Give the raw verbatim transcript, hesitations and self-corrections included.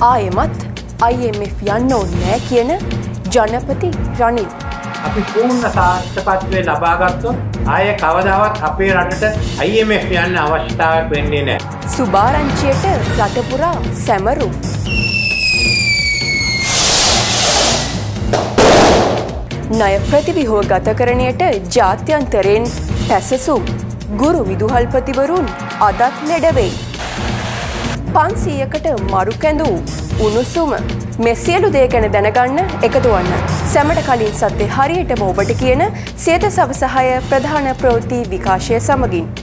ආයෙමත් I M F යන්න ඕනේ නැහැ කියන ජනපති රනිල්. අපි පූර්ණ සාර්ථකත්වය ලබා ගත්තොත් ආයේ කවදාවත් අපේ රටට I M F යන්න අවශ්‍යතාවයක් වෙන්නේ නැහැ. සුභාරංචියට රට පුරා සැමරුම්. ණය ප්‍රතිව්‍යුහගතකරණයට ජාත්‍යන්තරයෙන් පැසසුම්. ගුරු විදුහල්පතිවරුන් අදත් ලෙඩ වෙයි. පන්සීයකට මරු කැඳූ උණුසුම මේ සියලු දේ ගැන දැනගන්න එකතු වන්න. සැමට කලින් සත්‍ය හරියටම ඔබට කියන සියත සවසහය ප්‍රධාන ප්‍රවෘත්ති විකාශය සමගින්